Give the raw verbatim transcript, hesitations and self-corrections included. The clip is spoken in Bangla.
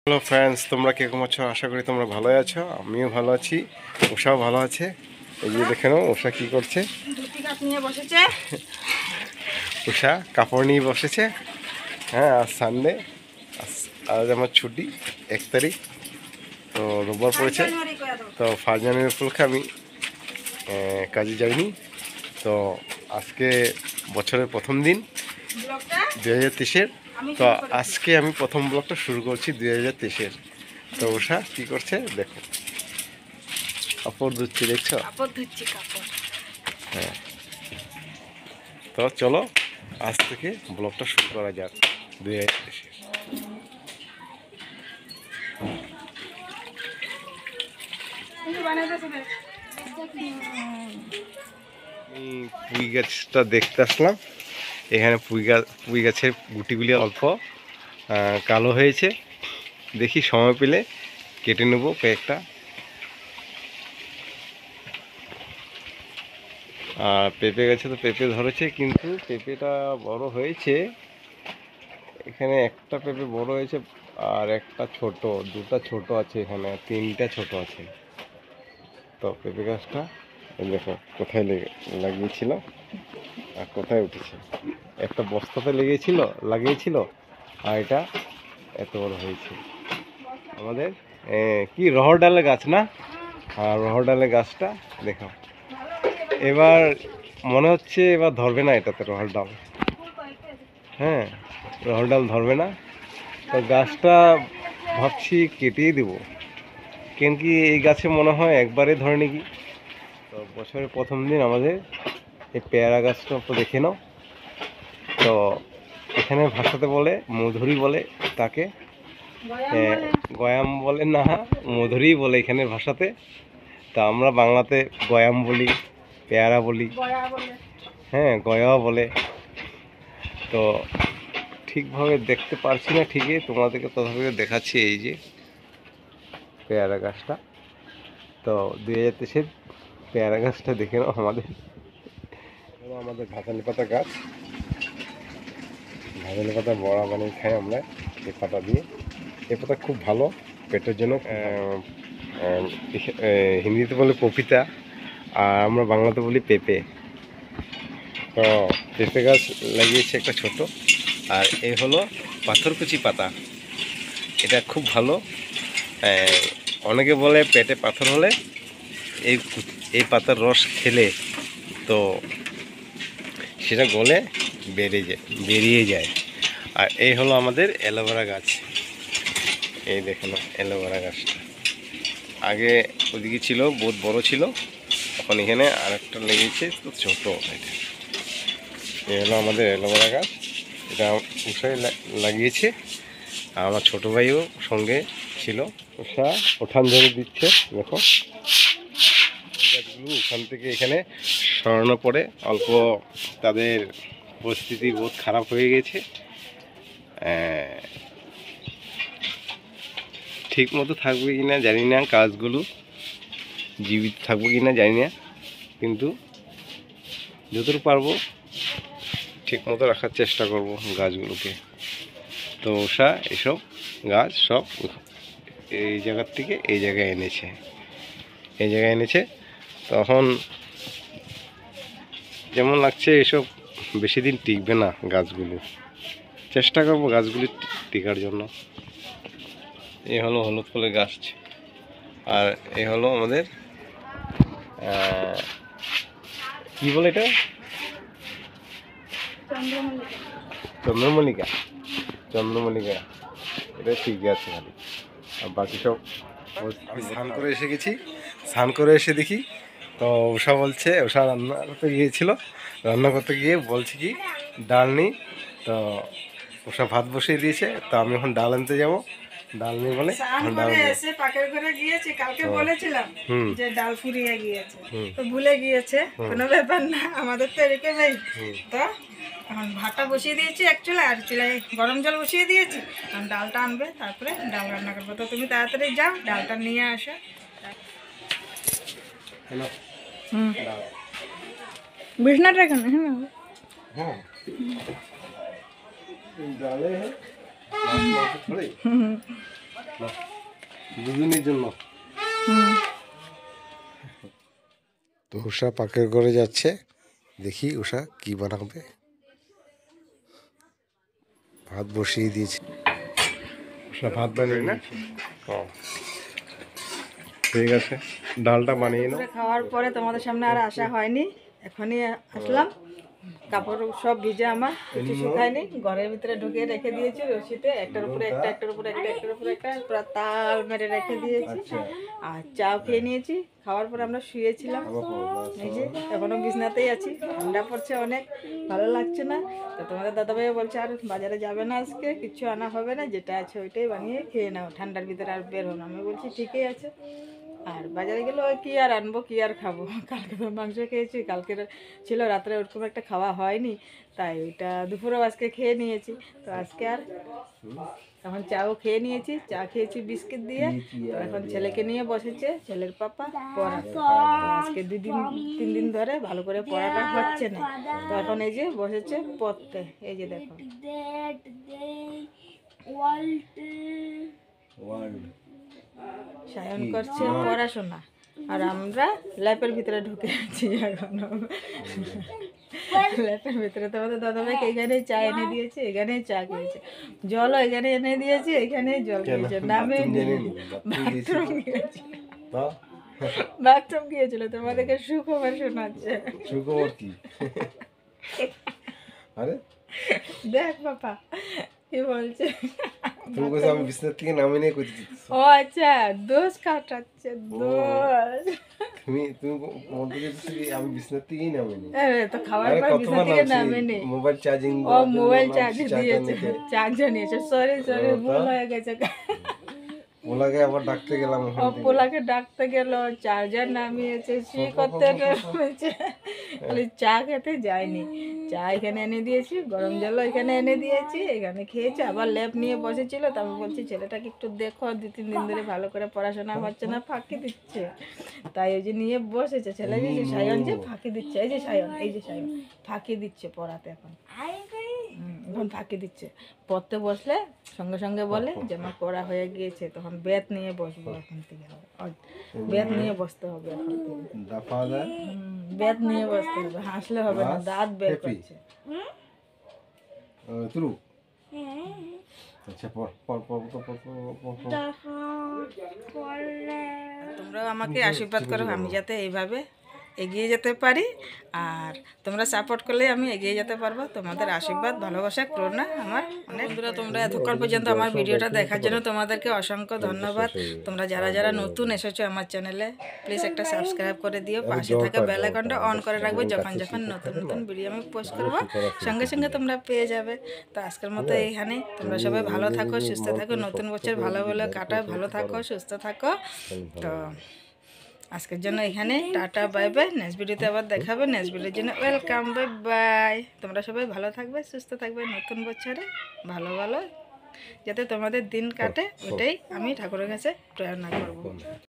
হ্যালো ফ্রেন্ডস, তোমরা কিরকম আছো? আশা করি তোমরা ভালোই আছো। আমিও ভালো আছি, উষাও ভালো আছে। এই যে দেখে নাও উষা কি করছে। উষা কাপড় নিয়ে বসেছে। হ্যাঁ, আজ সানডে, আজ আমার ছুটি, এক তারিখ, তো রোববার পড়েছে। তো ফার্স্ট জানুয়ারি উপলক্ষে আমি কাজে যাইনি। তো আজকে বছরের প্রথম দিন দুই হাজার তেইশের। তো আজকে আমি প্রথম ব্লগটা শুরু করছি দুই হাজার তেইশের। তো উষা কি করছে দেখো, কাপড় ধুচ্ছি, দেখছো? হ্যাঁ, তো চলো আজ থেকে ব্লগটা শুরু করা যাক দুই হাজার তেইশের। আমি পুঁই গাছটা দেখতে আসলাম। এখানে পুঁই গাছ পুঁই গাছের গুটিগুলি অল্প কালো হয়েছে। দেখি সময় পেলে কেটে নেব কয়েকটা। আর পেঁপে গাছে তো পেঁপে ধরেছে, কিন্তু পেঁপেটা বড় হয়েছে। এখানে একটা পেঁপে বড় হয়েছে আর একটা ছোট, দুটা ছোট আছে, এখানে তিনটা ছোট আছে। তো পেঁপে গাছটা দেখো কোথায় লাগিয়েছিল আর কোথায় উঠেছে। একটা বস্তাতে লেগেছিল লাগিয়েছিল, আর এটা এত বড় হয়েছে। আমাদের কি রহর ডালের গাছ না? আর রহর ডালের গাছটা দেখো, এবার মনে হচ্ছে এবার ধরবে না এটাতে রহর ডাল। হ্যাঁ, রহর ডাল ধরবে না। তো গাছটা ভাবছি কেটেই দেবো, কেন কি এই গাছে মনে হয় একবারে ধরে নাকি। তো বছরের প্রথম দিন আমাদের এই পেয়ারা গাছটা তো দেখে নাও। তো এখানে ভাষাতে বলে মধুরি বলে, তাকে গয়াম বলে না, মধুরি বলে এখানে ভাষাতে। তা আমরা বাংলাতে গয়াম বলি, পেয়ারা বলি, হ্যাঁ গয়া বলে। তো ঠিকভাবে দেখতে পারছি না, ঠিকই তোমাদেরকে তথাপি দেখাচ্ছি। এই যে পেয়ারা গাছটা, তো দুই হাজার তেইশের পেয়ারা গাছটা দেখে নাও। আমাদের আমাদের ভাতালি পাতা গাছ, ভাতালি পাতা বড়া বানিয়ে খাই আমরা এই পাতা দিয়ে। এই পাতা খুব ভালো পেটের জন্য। হিন্দিতে বলে পপিতা, আর আমরা বাংলাতে বলি পেঁপে। তো পেঁপে গাছ লাগিয়েছে একটা ছোট। আর এই হলো পাথরকুচি পাতা, এটা খুব ভালো। অনেকে বলে পেটে পাথর হলে এই এই পাতার রস খেলে তো সেটা গলে বেরিয়ে যায় বেরিয়ে যায় আর এই হলো আমাদের অ্যালোভেরা গাছ। এই দেখুন অ্যালোভেরা গাছটা আগে ওদিকে ছিল, বহুত বড় ছিল, এখন এখানে আরেকটা লেগেছে তো ছোট। এটা এই হলো আমাদের অ্যালোভেরা গাছ, এটা উষাই লাগিয়েছে। আর আমার ছোটো ভাইও সঙ্গে ছিল। উষা উঠান ঝাড়ু দিচ্ছে, দেখো গাছগুলো ওখান থেকে এখানে সরানোর পরে অল্প তাদের পরিস্থিতি বহুত খারাপ হয়ে গেছে। ঠিক মতো থাকবে কি না জানি না, গাছগুলো জীবিত থাকবো কি না জানি না, কিন্তু যতটুকু পারবো ঠিক মতো রাখার চেষ্টা করব গাছগুলোকে। তো উষা এসব গাছ সব এই জায়গার থেকে এই জায়গায় এনেছে, এই জায়গায় এনেছে। তখন যেমন লাগছে এসব বেশি দিন টিকবে না গাছগুলো, চেষ্টা করব গাছগুলি টিকার জন্য। এই হলো হলুদ ফুলের গাছ, আর এই হলো আমাদের কি বলে এটা, চন্দ্রমল্লিকা। চন্দ্রমল্লিকা এটা ঠিক আছে খালি, আর বাকি সব। আমি স্নান করে এসে গেছি, স্নান করে এসে দেখি তো উষা বলছে, উষা রান্না করতে গিয়েছিল, রান্না করতে গিয়ে বলছে কি ডাল নেই। তো উষা ভাত বসিয়ে দিয়েছে, তো আমি এখন ডাল আনতে যাবো। ডাল নেই বলে ডাল এসে পাকের ঘরে গিয়েছি। কালকে বলেছিলাম যে ডাল ফুরিয়ে গিয়েছে, তো ভুলে গিয়েছে, কোনো ব্যাপার না, আমাদের তো এদিকে ভাই। তো এখন ভাতটা বসিয়ে দিয়েছি এক চুলায়, আর চুলায় গরম জল বসিয়ে দিয়েছি। এখন ডালটা আনবে, তারপরে ডাল রান্না করবো। তো তুমি তাড়াতাড়ি যাও, ডালটা নিয়ে আসো। হুম, বিছনাটা এখানে। হ্যাঁ হ্যাঁ, ডালে হুম দুদিনের জন্য। তো উষা পাকের ঘরে যাচ্ছে, দেখি উষা কি বানাবে। ভাত বসিয়ে দিয়েছে, উষা ভাত বানিয়ে না। ঠিক আছে, ডালটা বানিয়ে নাও। খাওয়ার পরে তোমাদের সামনে আর আসা হয়নি, এখনই আসলাম। কাপড় সব ভিজে, আমার কিছু শুকায়নি, ঘরের ভিতরে ঢুকিয়ে রেখে দিয়েছি রশিতে, একটার উপরে একটা একটার উপরে একটা একটার উপরে একটা পুরো তাল মেরে রেখে দিয়েছি। আর চাও খেয়ে নিয়েছি, খাওয়ার পরে আমরা শুয়েছিলাম। এই যে এখনো বিছনাতেই আছি, ঠান্ডা পড়ছে অনেক, ভালো লাগছে না। তো তোমাদের দাদাভাই বলছে আর বাজারে যাবে না আজকে, কিছু আনা হবে না, যেটা আছে ওইটাই বানিয়ে খেয়ে নাও, ঠান্ডার ভিতরে আর বের হো না। আমি বলছি ঠিকই আছে। আর বাজারে গেলে কি আর আনবো, কি আর খাবো, কালকে তো মাংস খেয়েছি, কালকে ছিল রাত্রে ওরকম একটা খাওয়া হয়নি, তাই ওইটা দুপুরেও আজকে খেয়ে নিয়েছি। তো আজকে আর এখন চাও খেয়ে নিয়েছি, চা খেয়েছি বিস্কিট দিয়ে। তো এখন ছেলেকে নিয়ে বসেছে ছেলের পাপা পড়া। আজকে দুদিন তিন দিন ধরে ভালো করে পড়াটা হচ্ছে না, তো এখন এই যে বসেছে পড়তে। এই যে দেখো সায়ন করছে পড়াশোনা, আর আমরা ল্যাপের ভিতরে ঢুকে আছি এখনো। ল্যাপের ভিতরে তোমাদের দাদাভাইকে এখানেই চা এনে দিয়েছে, এখানেই চা খেয়েছে, জলও এখানে এনে দিয়েছি, এখানেই জল খেয়েছে, নামে বাথরুম গিয়েছে, বাথরুম গিয়েছিল। তোমাদেরকে সুখবর শোনাচ্ছে। সুখবর কি? আরে দেখ বাবা কি বলছে, তুমি কইছো আমি বিছানা থেকে নামে নিয়ে কইতে দিতেছ। ও আচ্ছা, দোষ কাটাচ্ছে, দোষ। তুমি তুমি বলতে চাইছো কি আমি বিছানা থেকেই নামে নি? আরে তো খাওয়ার পর বিছানা থেকে নামে নি, মোবাইল চার্জিং, ও মোবাইল চার্জ দিয়েছে, চার্জার নিয়েছে। সরি সরি, ভুল হয়ে গেছে। পোলাকে আবার ডাকতে গেলাম, ও পোলাকে ডাকতে গেল, চার্জার নামিয়েছে, সি করতে নামিয়েছে, চা খেতে যায়নি। চা এখানে এনে দিয়েছি, গরম জলও এখানে এনে দিয়েছি, এখানে খেয়েছে, আবার ল্যাপ নিয়ে বসেছিল। তো আমি বলছি ছেলেটাকে একটু দেখো, দু তিন দিন ধরে ভালো করে পড়াশোনা হচ্ছে না, ফাঁকি দিচ্ছে। তাই ওই যে নিয়ে বসেছে ছেলে, যে সায়ন যে ফাঁকি দিচ্ছে, এই যে সায়ন, এই যে সায়ন ফাঁকি দিচ্ছে পড়াতে। এখন এখন ফাঁকি দিচ্ছে, পড়তে বসলে সঙ্গে সঙ্গে বলে যে আমার পড়া হয়ে গিয়েছে, তখন বেত নিয়ে বসবো। এখন থেকে বেত নিয়ে বসতে হবে, এখন থেকে বেত নিয়ে বসতে হবে, হাসলে হবে না, দাঁত বের করছে। তোমরাও আমাকে আশীর্বাদ করো, আমি যাতে এইভাবে এগিয়ে যেতে পারি, আর তোমরা সাপোর্ট করলে আমি এগিয়ে যেতে পারবো। তোমাদের আশীর্বাদ ভালোবাসা করোনা আমার অনেক। বন্ধুরা, তোমরা এতক্ষণ পর্যন্ত আমার ভিডিওটা দেখার জন্য তোমাদেরকে অসংখ্য ধন্যবাদ। তোমরা যারা যারা নতুন এসেছো আমার চ্যানেলে, প্লিজ একটা সাবস্ক্রাইব করে দিও, পাশে থাকা বেল আইকনটা অন করে রাখবে, যখন যখন নতুন নতুন ভিডিও আমি পোস্ট করবো সঙ্গে সঙ্গে তোমরা পেয়ে যাবে। তো আজকের মতো এইখানে, তোমরা সবাই ভালো থাকো, সুস্থ থাকো, নতুন বছর ভালো ভালো কাটাও, ভালো থাকো, সুস্থ থাকো। তো আজকের জন্য এখানে টাটা, বাই বাই। নেক্সট ভিডিওতে আবার দেখাবে, নেক্সট ভিডিওর জন্য ওয়েলকাম, বাই বাই। তোমরা সবাই ভালো থাকবে, সুস্থ থাকবে, নতুন বছরে ভালো ভালো যাতে তোমাদের দিন কাটে, ওটাই আমি ঠাকুরের কাছে প্রার্থনা করবো।